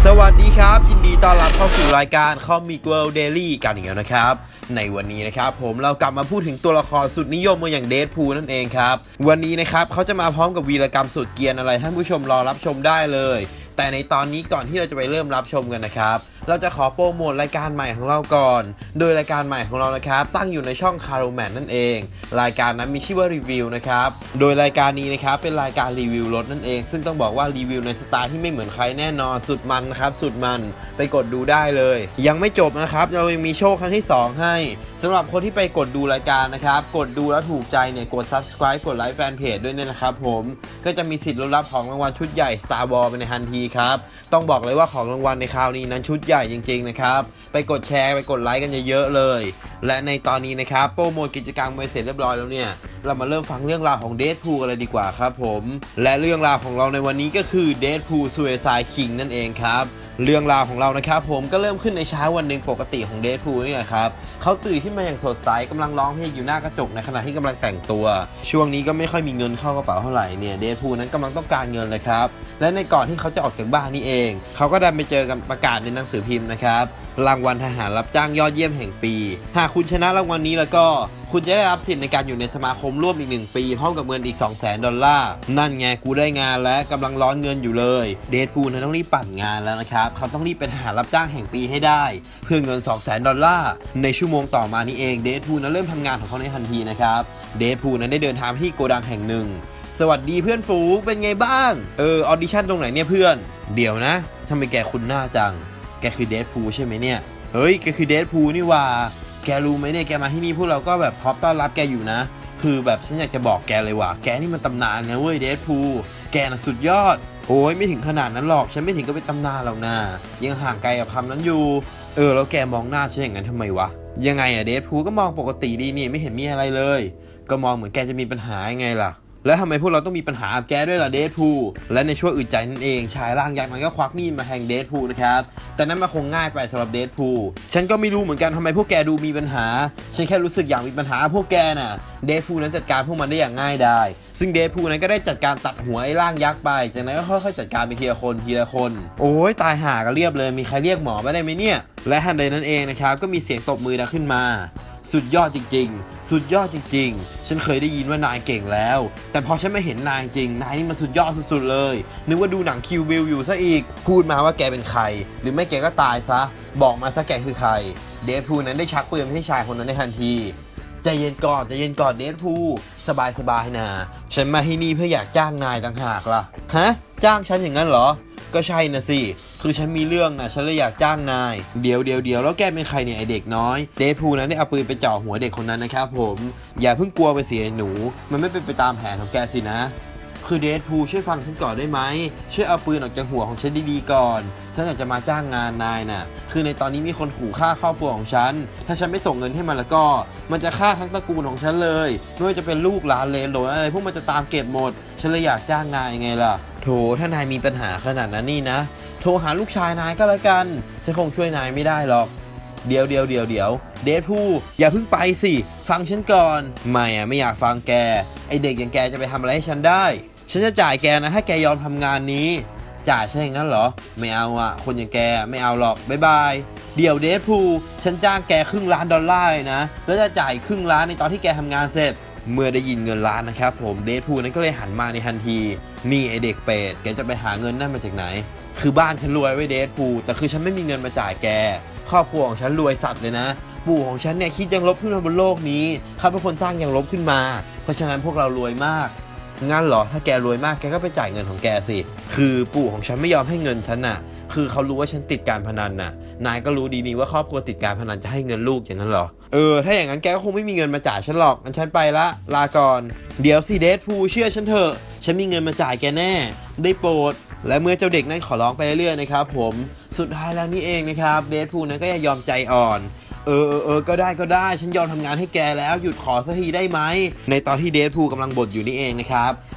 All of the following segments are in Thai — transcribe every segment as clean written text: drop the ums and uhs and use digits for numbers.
สวัสดีครับยินดีต้อนรับเข้าสู่รายการ Comic World Daily กันอีกแล้วนะครับในวันนี้นะครับผมเรากลับมาพูดถึงตัวละครสุดนิยมอย่างเดดพูลนั่นเองครับวันนี้นะครับเขาจะมาพร้อมกับวีรกรรมสุดเกรียนอะไรท่านผู้ชมรอรับชมได้เลยแต่ในตอนนี้ก่อนที่เราจะไปเริ่มรับชมกันนะครับเราจะขอโปรโมทรายการใหม่ของเราก่อนโดยรายการใหม่ของเรานะครับตั้งอยู่ในช่อง Caroman นั่นเองรายการนั้นมีชื่อว่ารีวิวนะครับโดยรายการนี้นะครับเป็นรายการรีวิวรถนั่นเองซึ่งต้องบอกว่ารีวิวในสไตล์ที่ไม่เหมือนใครแน่นอนสุดมันนะครับสุดมันไปกดดูได้เลยยังไม่จบนะครับเรายังมีโชคครั้งที่2ให้สำหรับคนที่ไปกดดูรายการนะครับกดดูแล้วถูกใจเนี่ยกด Subscribe กดไลค์แฟนเพจด้วยนะครับผมก็จะมีสิทธิ์ลุ้นรับของรางวัลชุดใหญ่ Star Wars ไปในทันทีครับต้องบอกเลยว่าของรางวัลในคราวนี้นั้นชุดใหญ่จริงๆนะครับไปกดแชร์ไปกดไลค์กันเยอะๆเลยและในตอนนี้นะครับโปรโมทกิจกรรมไปเสร็จเรียบร้อยแล้วเนี่ยเรามาเริ่มฟังเรื่องราวของเดดพูลกันเลยดีกว่าครับผมและเรื่องราวของเราในวันนี้ก็คือเดดพูล Suicide King นั่นเองครับเรื่องราวของเรานะครับผมก็เริ่มขึ้นในเช้าวันหนึ่งปกติของเดดพูลนี่แหละครับเขาตื่นขึ้นมาอย่างสดใสกำลังร้องเพลงอยู่หน้ากระจกในขณะที่กำลังแต่งตัวช่วงนี้ก็ไม่ค่อยมีเงินเข้ากระเป๋าเท่าไหร่เนี่ยเดดพูลนั้นกำลังต้องการเงินเลยครับและในก่อนที่เขาจะออกจากบ้านนี่เองเขาก็ได้ไปเจอกันประกาศในหนังสือพิมพ์นะครับรางวัลทหารรับจ้างยอดเยี่ยมแห่งปีหากคุณชนะรางวัลนี้แล้วก็คุณจะได้รับสิทธิ์ในการอยู่ในสมาคมร่วมอีก1 ปีพร้อมกับเงินอีก$200,000นั่นไงกูได้งานและกำลังร้อนเงินอยู่เลยเดดพูลต้องรีบปั่นงานแล้วนะครับเขาต้องรีบเป็นทหารรับจ้างแห่งปีให้ได้เพื่อเงิน$200,000ในชั่วโมงต่อมานี้เองเดดพูลเริ่มทำงานของเขาในทันทีนะครับเดดพูลได้เดินทางไปที่โกดังแห่งหนึ่งสวัสดีเพื่อนฝูงเป็นไงบ้างออดิชั่นตรงไหนเนี่ยเพื่อนเดี๋ยวนะทำไมแกคุ้นหน้าจังแกคือเดดพูลใช่ไหมเนี่ยเฮ้ยแกคือเดดพูลนี่ว่าแกรู้ไหมเนี่ยแกมาที่นี่พวกเราก็แบบพร้อมต้อนรับแกอยู่นะคือแบบฉันอยากจะบอกแกเลยว่าแกนี่มันตำนานนะเว้ยเดดพูลแกน่ะสุดยอดโอ้ยไม่ถึงขนาดนั้นหรอกฉันไม่ถึงก็เป็นตำนานหรอกนะยังห่างไกลกับคำนั้นอยู่แล้วแกมองหน้าฉันอย่างนั้นทำไมวะยังไงอะเดดพูลก็มองปกติดีนี่ไม่เห็นมีอะไรเลยก็มองเหมือนแกจะมีปัญหาไงล่ะแล้วทำไมพวกเราต้องมีปัญหากับแกด้วยล่ะเดดพูลและในช่วงอึดใจนั่นเองชายร่างยักษ์นั้นก็ควักมีดมาแทงเดดพูลนะครับแต่นั้นมันคงง่ายไปสำหรับเดดพูลฉันก็ไม่รู้เหมือนกันทำไมพวกแกดูมีปัญหาฉันแค่รู้สึกอยากมีปัญหาพวกแกน่ะเดดพูลนั้นจัดการพวกมันได้อย่างง่ายได้ซึ่งเดดพูลนั้นก็ได้จัดการตัดหัวไอ้ร่างยักษ์ไปจากนั้นก็ค่อยๆจัดการไปทีละคนโอ้ยตายห่ากันเรียบเลยมีใครเรียกหมอมาได้ไหมเนี่ยและทันใดนั้นเองนะครับก็มีเสียงตบมือดังขึ้นมาสุดยอดจริงๆสุดยอดจริงๆฉันเคยได้ยินว่านายเก่งแล้วแต่พอฉันไม่เห็นนายจริงนายนี่มันสุดยอดสุดๆเลยนึกว่าดูหนังคิวบิลอยู่ซะอีกพูดมาว่าแกเป็นใครหรือไม่แกก็ตายซะบอกมาซะแกคือใครเดดพูลนั้นได้ชักปืนไปที่ชายคนนั้นในทันทีใจเย็นก่อนเดดพูลสบายนะฉันมาที่นี่เพื่ออยากจ้างนายต่างหากล่ะฮะจ้างฉันอย่างนั้นเหรอก็ใช่นะสิคือฉันมีเรื่องนะฉันเลยอยากจ้างนายเดี๋ยวแล้วแกเป็นใครเนี่ยไอเด็กน้อยเดดพูลนั้นได้เอาปืนไปจ่อหัวเด็กคนนั้นนะครับผมอย่าเพิ่งกลัวไปเสียหนูมันไม่เป็นไปตามแผนของแกสินะคือเดดพูลช่วยฟังฉันก่อนได้ไหมช่วยเอาปืนออกจากหัวของฉันดีๆก่อนฉันอยากจะมาจ้างงานนายน่ะคือในตอนนี้มีคนขู่ฆ่าครอบครัวของฉันถ้าฉันไม่ส่งเงินให้มันแล้วก็มันจะฆ่าทั้งตระกูลของฉันเลยไม่ว่าจะเป็นลูกหลานเลนโหลอะไรพวกมันจะตามเก็บหมดฉันเลยอยากจ้างนายไงล่ะโถถ้านายมีปัญหาขนาดนั้นนี่นะโทรหาลูกชายนายก็แล้วกันฉันคงช่วยนายไม่ได้หรอกเดี๋ยวเดดพูลอย่าเพิ่งไปสิฟังฉันก่อนไม่อยากฟังแกไอเด็กอย่างแกจะไปทำอะไรให้ฉันได้ฉันจะจ่ายแกนะถ้าแกยอมทำงานนี้จ่ายใช่อย่างนั้นเหรอไม่เอาคนอย่างแกไม่เอาหรอกบ๊ายบายเดี๋ยวเดดพูลฉันจ้างแก$1,000,000เลยนะแล้วจะจ่าย$1,000,000ในตอนที่แกทำงานเสร็จเมื่อได้ยินเงินล้านนะครับผมเดดพูลนั้นก็เลยหันมาในทันทีนี่ไอเด็กเป็ดแกจะไปหาเงินนั่นมาจากไหนคือบ้านฉันรวยไว้เดดพูลแต่คือฉันไม่มีเงินมาจ่ายแกครอบครัวของฉันรวยสัตว์เลยนะปู่ของฉันเนี่ยคิดยังลบขึ้นมาบนโลกนี้เขาเป็นคนสร้างยังลบขึ้นมาเพราะฉะนั้นพวกเรารวยมากงั้นเหรอถ้าแกรวยมากแกก็ไปจ่ายเงินของแกสิคือปู่ของฉันไม่ยอมให้เงินฉันน่ะคือเขารู้ว่าฉันติดการพนันน่ะนายก็รู้ดีนี่ว่าครอบครัวติดการพนันจะให้เงินลูกอย่างนั้นเหรอถ้าอย่างนั้นแกก็คงไม่มีเงินมาจ่ายฉันหรอกงั้นฉันไปละลาก่อนเดี๋ยวสิเดดพูลเชื่อฉันเถอะฉันมีเงินมาจ่ายแกแน่ได้โปรดและเมื่อเจ้าเด็กนั้นขอร้องไปเรื่อยๆนะครับผมสุดท้ายแล้วนี่เองนะครับเดดพูลนั้นก็ยอมใจอ่อนก็ได้ฉันยอมทำงานให้แกแล้วหยุดขอสักทีได้ไหมในตอนที่เดดพูลกำลังบ่นอยู่นี่เองนะครับ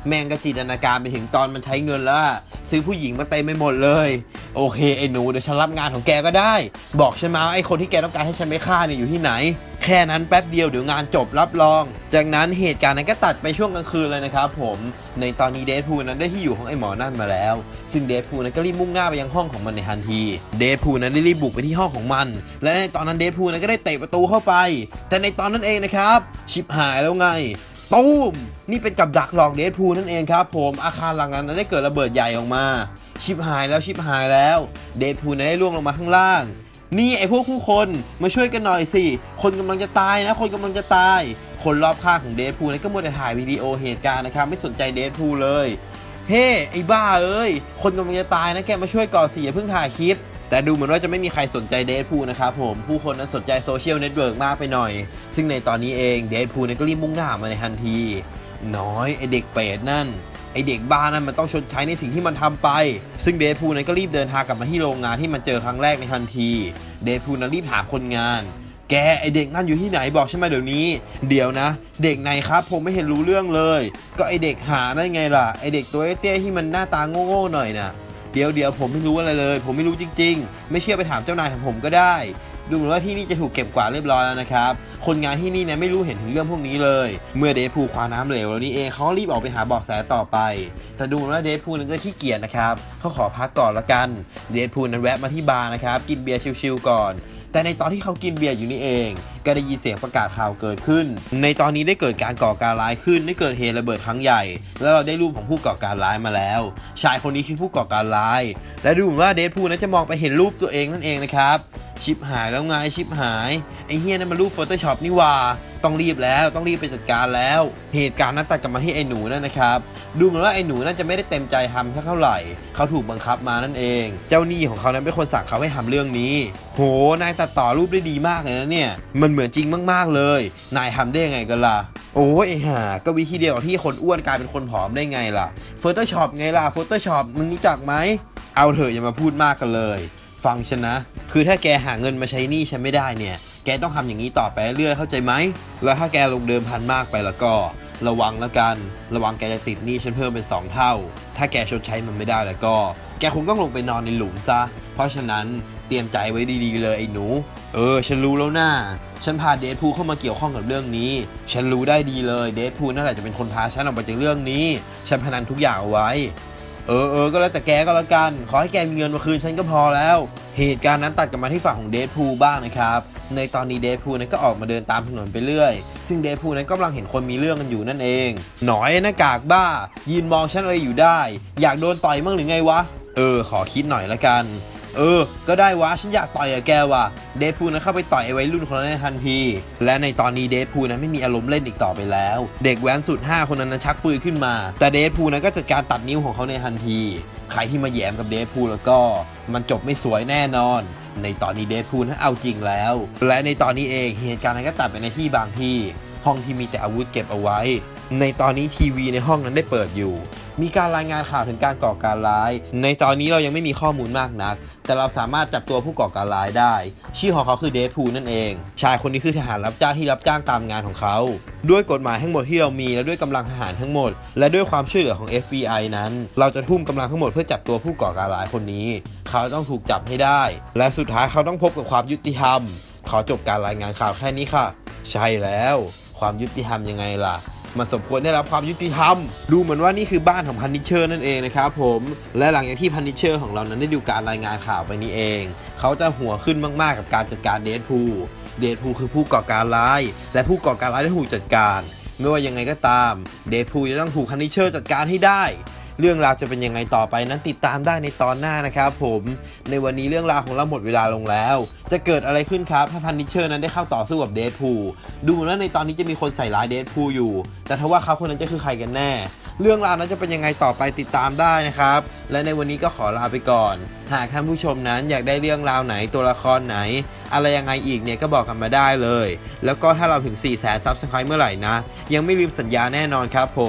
แม่งก็จินตนาการไปถึงตอนมันใช้เงินแล้วซื้อผู้หญิงมาเต็มไปหมดเลยโอเคไอ้หนูเดี๋ยวฉันรับงานของแกก็ได้บอกฉันมาว่าไอ้คนที่แกต้องการให้ฉันไปฆ่าเนี่ยอยู่ที่ไหนแค่นั้นแป๊บเดียวเดี๋ยวงานจบรับรองจากนั้นเหตุการณ์นั้นก็ตัดไปช่วงกลางคืนเลยนะครับผมในตอนนี้เดดพูลนั้นได้ที่อยู่ของไอ้หมอนั่นมาแล้วซึ่งเดดพูลนั้นก็รีบมุ่งหน้าไปยังห้องของมันในทันทีเดดพูลนั้นได้รีบบุกไปที่ห้องของมันและในตอนนั้นเดดพูลนั้นก็ได้เตะประตูเข้าไปแต่ในตอนนั้นเองนะครับชิบหายแล้วไงตูมนี่เป็นกับดักหลอกเดดพูลนั่นเองครับผมอาคารหลังนั้นได้เกิดระเบิดใหญ่ออกมาชิบหายแล้วเดดพูลได้ล่วงลงมาข้างล่างนี่ไอพวกผู้คนมาช่วยกันหน่อยสิคนกำลังจะตายนะคนรอบข้างของเดดพูลนั้นก็มัวแต่ถ่ายวิดีโอเหตุการณ์นะครับไม่สนใจเดดพูลเลยเฮ้ไอ้บ้าเอ้ยคนกำลังจะตายนะแกมาช่วยก่อนสิอย่าเพิ่งถ่ายคลิปแต่ดูเหมือนว่าจะไม่มีใครสนใจเดดพูลนะครับผมผู้คนนั้นสนใจโซเชียลเน็ตเวิร์กมากไปหน่อยซึ่งในตอนนี้เองเดดพูลนั้นก็รีบมุ่งหน้ามาในทันทีน้อยไอเด็กเปรตนั่นไอเด็กบ้านั้นมันต้องชดใช้ในสิ่งที่มันทำไปซึ่งเดดพูลนั้นก็รีบเดินทางกลับมาที่โรงงานที่มันเจอครั้งแรกในทันทีเดดพูลนั้นรีบถามคนงานแกไอเด็กนั่นอยู่ที่ไหนบอกฉันมาเดี๋ยวนี้เดี๋ยวนะเด็กไหนครับผมไม่เห็นรู้เรื่องเลยก็ไอเด็กหาได้ไงล่ะไอเด็กตัวเตี้ยที่มันหน้าตาโง่ๆหน่อยนะเดี๋ยวผมไม่รู้อะไรเลยผมไม่รู้จริงๆไม่เชื่อไปถามเจ้านายของผมก็ได้ดูเหมือนว่าที่นี่จะถูกเก็บกวาดเรียบร้อยแล้วนะครับคนงานที่นี่เนี่ยไม่รู้เห็นถึงเรื่องพวกนี้เลยเมื่อเดดพูลคว้าน้ำเหลวแล้วนี่เองเขารีบออกไปหาเบาะแสต่อไปแต่ดูเหมือนว่าเดดพูลนั้นจะขี้เกียจนะครับเขาขอพักก่อนละกันเดดพูลนั้นแวะมาที่บาร์นะครับกินเบียร์ชิลๆก่อนแต่ในตอนที่เขากินเบียร์อยู่นี่เองก็ได้ยินเสียงประกาศข่าวเกิดขึ้นในตอนนี้ได้เกิดการก่อการร้ายขึ้นได้เกิดเหตุระเบิดครั้งใหญ่แล้วเราได้รูปของผู้ก่อการร้ายมาแล้วชายคนนี้คือผู้ก่อการร้ายและดูเหมือนว่าเดดพูลนั้นจะมองไปเห็นรูปตัวเองนั่นเองนะครับชิปหายแล้วไงชิปหายไอ้เฮียนั่นมันรูป Photoshop นี่ว่าต้องรีบไปจัดการแล้วเหตุการณ์นั้นตัดกลับมาที่ไอ้หนูนั่นนะครับดูเหมือนว่าไอ้หนูนั่นจะไม่ได้เต็มใจทำเท่าไหร่เขาถูกบังคับมานั่นเองเจ้าหนี้ของเขานั้นเป็นคนสั่งเขาให้ทำเรื่องนี้โหนายตัดต่อรูปได้ดีมากเลยนะเนี่ยมันเหมือนจริงมากๆเลยนายทำได้ยังไงกันล่ะโอ้ยไอ้ห่าก็วิธีเดียวกับที่คนอ้วนกลายเป็นคนผอมได้ไงล่ะ Photoshop ไงล่ะ Photoshop มึงรู้จักไหมเอาเถอะอย่ามาพูดมากกันเลยฟังฉันนะคือถ้าแกหาเงินมาใช้หนี้ฉันไม่ได้เนี่ยแกต้องทำอย่างนี้ต่อไปเรื่อยเข้าใจไหมแล้วถ้าแกลงเดิมพันมากไปแล้วก็ระวังแล้วกันระวังแกจะติดหนี้ฉันเพิ่มเป็น2 เท่าถ้าแกชดใช้มันไม่ได้แล้วก็แกคงต้องลงไปนอนในหลุมซะเพราะฉะนั้นเตรียมใจไว้ดีๆเลยไอ้หนูฉันรู้แล้วนะฉันพาเดดพูลเข้ามาเกี่ยวข้องกับเรื่องนี้ฉันรู้ได้ดีเลยเดดพูลนั่นแหละจะเป็นคนพาฉันออกไปจากเรื่องนี้ฉันพนันทุกอย่างเอาไว้ก็แล้วแต่แกก็แล้วกันขอให้แกมีเงินมาคืนฉันก็พอแล้วเหตุการณ์นั้นตัดกลับมาที่ฝั่งของเดดพูลบ้างนะครับในตอนนี้เดดพูลนั้นก็ออกมาเดินตามถนนไปเรื่อยซึ่งเดดพูลนั้นกำลังเห็นคนมีเรื่องกันอยู่นั่นเองหน่อยหน้ากากบ้ายืนมองฉันอะไรอยู่ได้อยากโดนต่อยมั่งหรือไงวะขอคิดหน่อยละกันก็ได้วะฉันอยากต่อยกับแกว่ะเดดพูลนั้นเข้าไปต่อยไอ้วัยรุ่นคนนั้นในทันทีและในตอนนี้เดดพูลนั้นไม่มีอารมณ์เล่นอีกต่อไปแล้วเด็กแว้นสุด5คนนั้นชักปืนขึ้นมาแต่เดดพูลนั้นก็จัดการตัดนิ้วของเขาในทันทีใครที่มาแย้มกับเดดพูลแล้วก็มันจบไม่สวยแน่นอนในตอนนี้เดดพูลนั้นเอาจริงแล้วและในตอนนี้เองเหตุการณ์นั้นก็ตัดไปในที่บางที่ห้องที่มีแต่อาวุธเก็บเอาไว้ในตอนนี้ทีวีในห้องนั้นได้เปิดอยู่มีการรายงานข่าวถึงการก่อการร้ายในตอนนี้เรายังไม่มีข้อมูลมากนักแต่เราสามารถจับตัวผู้ก่อการร้ายได้ชื่อของเขาคือเดดพูลนั่นเองชายคนนี้คือทหารรับจ้างที่รับจ้างตามงานของเขาด้วยกฎหมายทั้งหมดที่เรามีและด้วยกำลังทหารทั้งหมดและด้วยความช่วยเหลือของ FBI นั้นเราจะทุ่มกำลังทั้งหมดเพื่อจับตัวผู้ก่อการร้ายคนนี้เขาต้องถูกจับให้ได้และสุดท้ายเขาต้องพบกับความยุติธรรมขอจบการรายงานข่าวแค่นี้ค่ะใช่แล้วความยุติธรรมยังไงล่ะมันสมควรได้รับความยุติธรรมดูเหมือนว่านี่คือบ้านของพันนิเชอร์นั่นเองนะครับผมและหลังจากที่พันนิเชอร์ของเรานั้นได้ดูการรายงานข่าวไปนี้เองเขาจะหัวขึ้นมากๆกับการจัดการเดดพูลคือผู้ก่อการร้ายและผู้ก่อการร้ายได้ถูกจัดการไม่ว่ายังไงก็ตามเดดพูลจะต้องถูกพันนิเชอร์จัดการให้ได้เรื่องราวจะเป็นยังไงต่อไปนั้นติดตามได้ในตอนหน้านะครับผมในวันนี้เรื่องราวของเราหมดเวลาลงแล้วจะเกิดอะไรขึ้นครับถ้าพันนิเชอร์นั้นได้เข้าต่อสู้กับเดดพูลดูเหมือนว่าในตอนนี้จะมีคนใส่ร้ายเดดพูลอยู่แต่ถ้าว่าเขาคนนั้นจะคือใครกันแน่เรื่องราวนั้นจะเป็นยังไงต่อไปติดตามได้นะครับและในวันนี้ก็ขอลาไปก่อนหากท่านผู้ชมนั้นอยากได้เรื่องราวไหนตัวละครไหนอะไรยังไงอีกเนี่ยก็บอกกันมาได้เลยแล้วก็ถ้าเราถึง 400,000 Subscribe เมื่อไหร่นะยังไม่ลืมสัญญาแน่นอนครับผม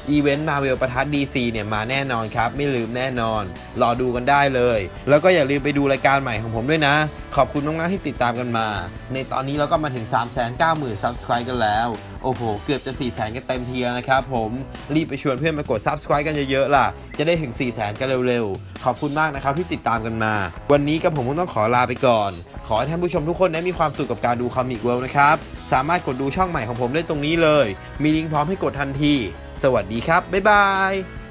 อีเวนต์มาเวลปะทะ DC เนี่ยมาแน่นอนครับไม่ลืมแน่นอนรอดูกันได้เลยแล้วก็อย่าลืมไปดูรายการใหม่ของผมด้วยนะขอบคุณมากๆที่ติดตามกันมาในตอนนี้เราก็มาถึง 390,000 Subscribe กันแล้วโอ้โหเกือบจะ 400,000 กันเต็มทีแล้วนะครับผมรีบไปชวนเพื่อนมากด Subscribe กันเยอะๆล่ะจะได้ถึง 400,000 กันเร็วๆขอบคุณมากนะครับที่ติดตามกันมาวันนี้กับผมคงต้องขอลาไปก่อนขอให้ท่านผู้ชมทุกคนได้มีความสุขกับการดูคอมิกเวิลด์นะครับสามารถกดดูช่องใหม่ของผมได้ตรงนี้เลยมีลิงก์พร้อมให้กดทันทีสวัสดีครับบ๊ายบาย